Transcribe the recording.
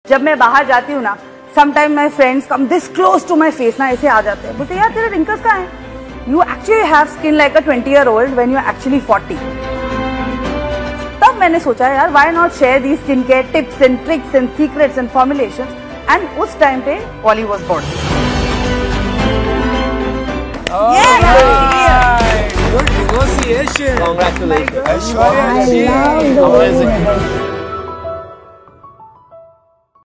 जब मैं बाहर जाती हूँ ना, sometime my friends come this close to my face ना, ऐसे आ जाते हैं, बोलते यार तेरे रिंकल्स कहाँ हैं? You actually have skin like a 20-year-old when you're actually 40. तब मैंने सोचा यार why not share these skincare tips and tricks and secrets and formulations, and उस टाइम पे Polly was born. Good negotiation. Congratulations. Aishwarya, Amazing.